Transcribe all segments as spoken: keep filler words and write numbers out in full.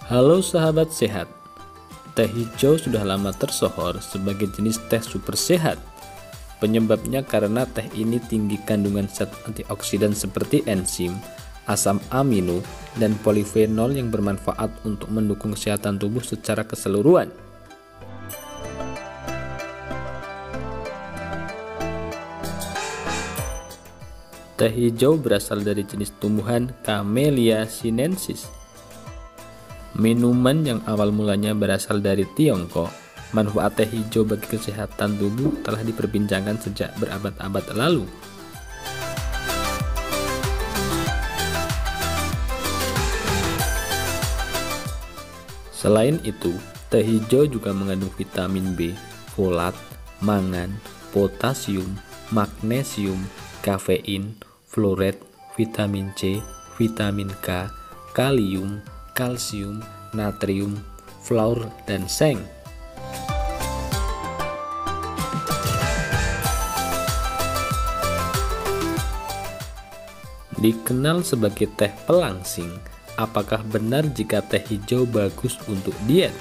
Halo sahabat sehat, teh hijau sudah lama tersohor sebagai jenis teh super sehat. Penyebabnya karena teh ini tinggi kandungan zat antioksidan seperti enzim, asam amino, dan polifenol yang bermanfaat untuk mendukung kesehatan tubuh secara keseluruhan. Teh hijau berasal dari jenis tumbuhan Camellia sinensis. Minuman yang awal mulanya berasal dari Tiongkok, manfaat teh hijau bagi kesehatan tubuh telah diperbincangkan sejak berabad-abad lalu. Selain itu, teh hijau juga mengandung vitamin B, folat, mangan, potasium, magnesium, kafein, fluoret, vitamin C, vitamin K, kalium, kalsium, natrium, fluor, dan seng. Dikenal sebagai teh pelangsing, apakah benar jika teh hijau bagus untuk diet?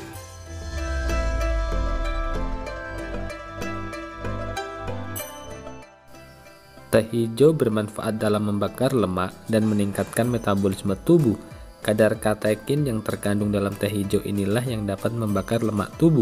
Teh hijau bermanfaat dalam membakar lemak dan meningkatkan metabolisme tubuh. Kadar katekin yang terkandung dalam teh hijau inilah yang dapat membakar lemak tubuh.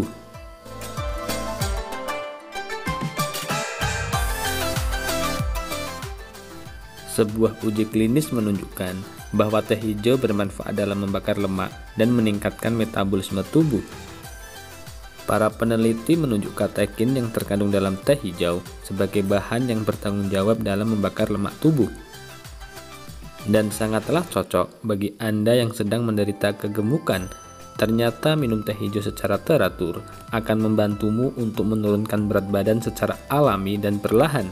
Sebuah uji klinis menunjukkan bahwa teh hijau bermanfaat dalam membakar lemak dan meningkatkan metabolisme tubuh. Para peneliti menunjuk katekin yang terkandung dalam teh hijau sebagai bahan yang bertanggung jawab dalam membakar lemak tubuh. Dan sangatlah cocok bagi Anda yang sedang menderita kegemukan. Ternyata minum teh hijau secara teratur akan membantumu untuk menurunkan berat badan secara alami dan perlahan.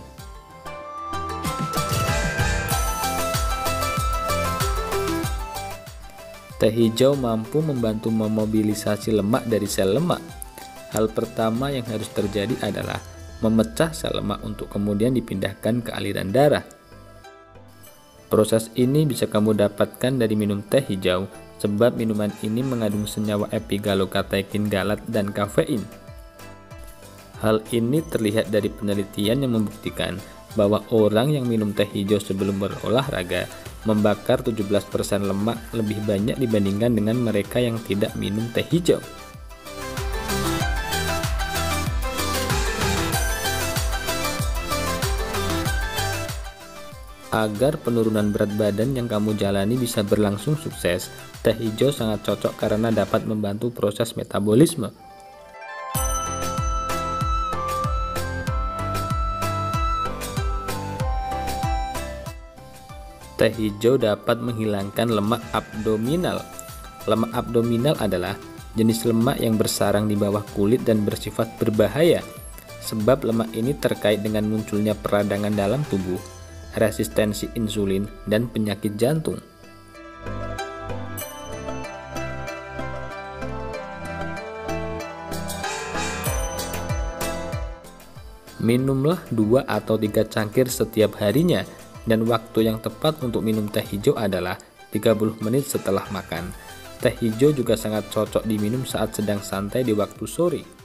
Teh hijau mampu membantu memobilisasi lemak dari sel lemak. Hal pertama yang harus terjadi adalah memecah sel lemak untuk kemudian dipindahkan ke aliran darah. Proses ini bisa kamu dapatkan dari minum teh hijau, sebab minuman ini mengandung senyawa epigalokatekin galat dan kafein. Hal ini terlihat dari penelitian yang membuktikan bahwa orang yang minum teh hijau sebelum berolahraga membakar tujuh belas persen lemak lebih banyak dibandingkan dengan mereka yang tidak minum teh hijau. Agar penurunan berat badan yang kamu jalani bisa berlangsung sukses, teh hijau sangat cocok karena dapat membantu proses metabolisme. Teh hijau dapat menghilangkan lemak abdominal. Lemak abdominal adalah jenis lemak yang bersarang di bawah kulit dan bersifat berbahaya, sebab lemak ini terkait dengan munculnya peradangan dalam tubuh, resistensi insulin, dan penyakit jantung. Minumlah dua atau tiga cangkir setiap harinya, dan waktu yang tepat untuk minum teh hijau adalah tiga puluh menit setelah makan. Teh hijau juga sangat cocok diminum saat sedang santai di waktu sore.